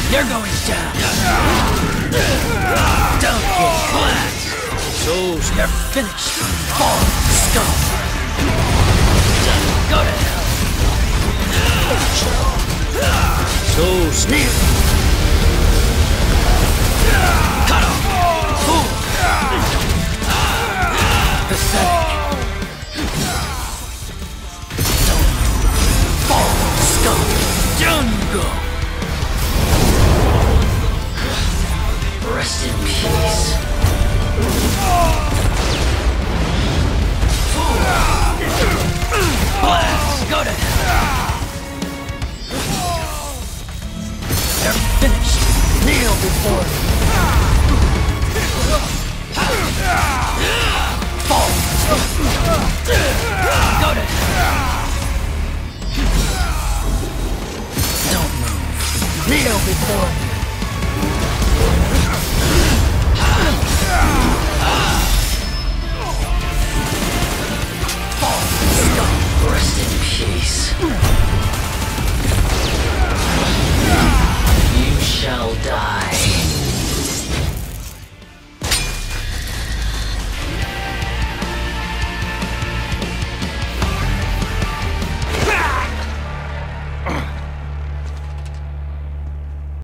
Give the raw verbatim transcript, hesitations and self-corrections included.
You're going down. Don't get flat. Souls, you're finished. Fall, scum. Go to hell. Souls, kneel. Cut off. Fool. Pathetic. Don't fall, scum. Jungle. Rest in peace. Blast! Go to hell! They're finished! Kneel before me! Fall! Go to hell! Don't move! Kneel before me!